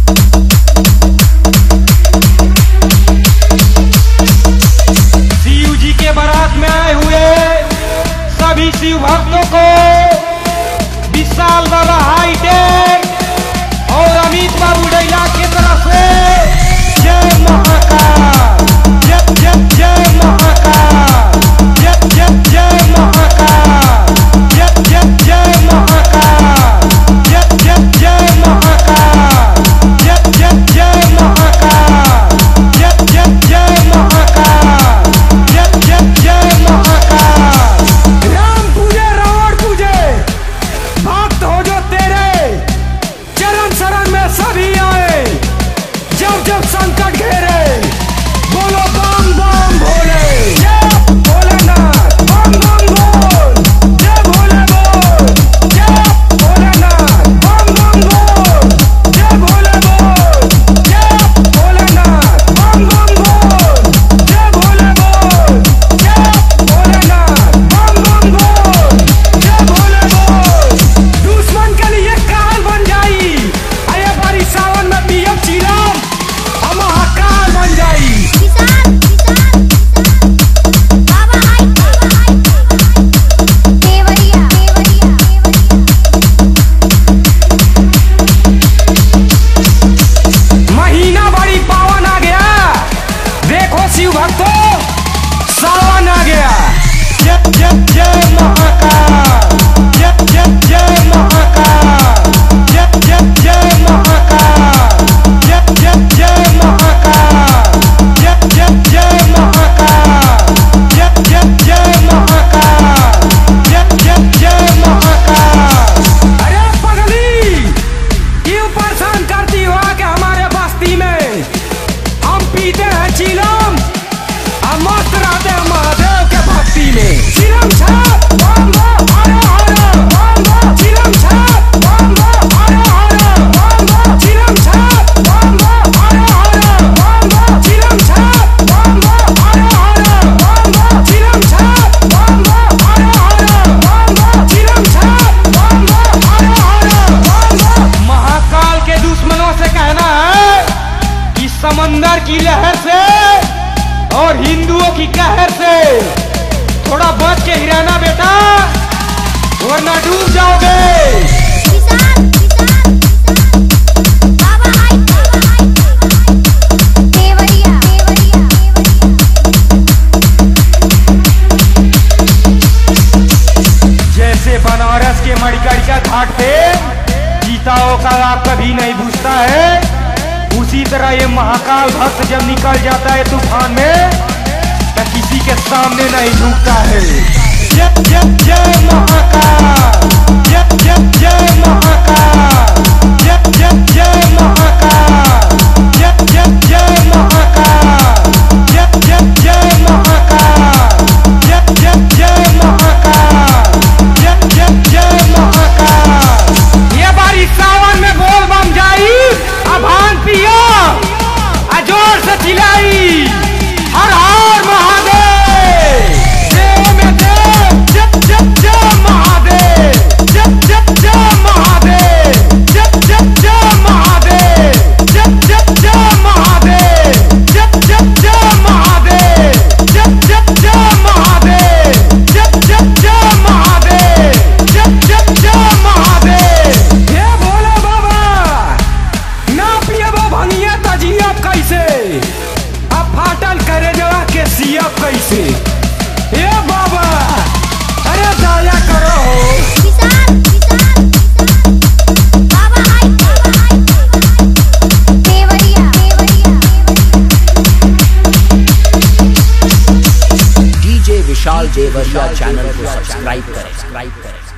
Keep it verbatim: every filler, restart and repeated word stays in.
शिव जी के बारात में आए हुए सभी शिव भक्तों को विशाल बाबा हाईटेक और अमित बाबू डैला की तरफ से जय महाकाल, जय जय जय महाकाल, जय जय जय महाकाल, जय जय जय महाकाल, जय जय जय महाकाल, जय जय जय महाकाल, जय जय जय महाकाल, जय जय जय महाकाल। राम पूजे रावण पूजे, भक्त हो जो तेरे चरण शरण में सभी आए। जब जब संकट घेरे बोलो बम बम भोले, जय भोलेनाथ, बम बम बोल, जय भोले बोल, जय भोलेनाथ, बम बम बोल, जय भोले बोल, जय भोलेनाथ, बम बम बोल, जय भोले बोल, जय भोलेनाथ, बम बम बोल, जय भोले बोल। दुश्मन के लिए काल बन जाई, आये बारी सावन में पियब चिलम, हम महाकाल बन जाई। विशाल विशाल बाबा हाई देवरिया देवरिया महीना बड़ी पावन आ गया, देखो शिव भक्तों सावन आ गया। जय जय जय महाकाल, जय जय जय महाकाल, जय जय जय महाकाल, जय जय जय महाकाल, जय जय जय महाकाल, जय जय जय महाकाल, जय जय जय महाकाल। अरे पगली क्यों परेशान करती हो कि हमारे बस्ती में हम पीते हैं चिलम, हम मस्त रहते हैं महादेव के भक्ति में। चिलम छाप बम बम हर हर बम बम, चिलम छाप बम बम हर हर बम बम, चिलम छाप बम बम हर हर बम बम, चिलम छाप बम बम हर हर बम बम, चिलम छाप बम बम हर हर बम बम, चिलम छाप बम बम हर हर बम बम। महाकाल के दुश्मनों से कहना है कि समंदर की लहर से और हिंदुओं की कहर से थोड़ा बच के ही रहना बेटा, वरना डूब जाओगे। विशाल विशाल बाबा हाई देवरिया देवरिया जैसे बनारस के मणिकर्णिका घाट पे चीताओं का आग कभी नहीं बुझता है, उसी तरह ये महाकाल भक्त जब निकल जाता है तूफान में तो किसी के सामने नहीं झुकता है। जय जय जय महाकाल, जय जय जय महाकाल, जय जय जय महाकाल, जय जय जय महाकाल, जय जय जय महाकाल, जय जय जय महाकाल, जय जय जय महाकाल। ये बारी सावन में बोल बम जाई, अब भांग पियो, आ जोर से चिल्लाई हर हर महादेव। देव में देव, जय जय जय महादेव, जय जय जय महादेव, जय जय जय महादेव, जय जय जय महादेव, जय जय जय महादेव, जय जय जय महादेव, जय जय जय महादेव, जय जय जय महादेव। हे भोले बाबा ना पियबो भंगिया तजियब कैसे, अब फाटल करे जवा के सियब कैसे। हे बाबा अरे दया करो हो। विशाल विशाल बाबा हाई देवरिया देवरिया डीजे विशाल देवरिया चैनल को सब्सक्राइब करें, सब्सक्राइब करें।